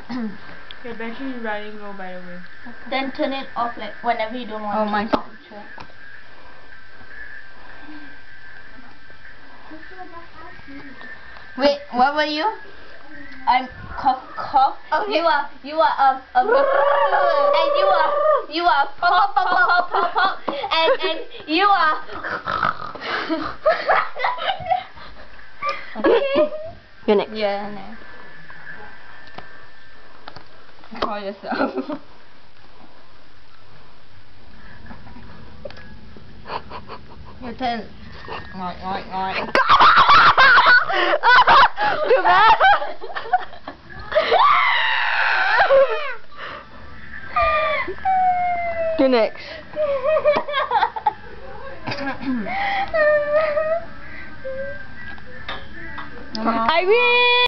Your battery is running low, by the way. Then turn it off like whenever you don't want. Oh my. Sure. Wait, what were you? I'm cough. Okay. You are and you are pop, and you are. Okay. You're next. Yeah, no. Call yourself. Your turn. Right. Too bad. You're next. I win.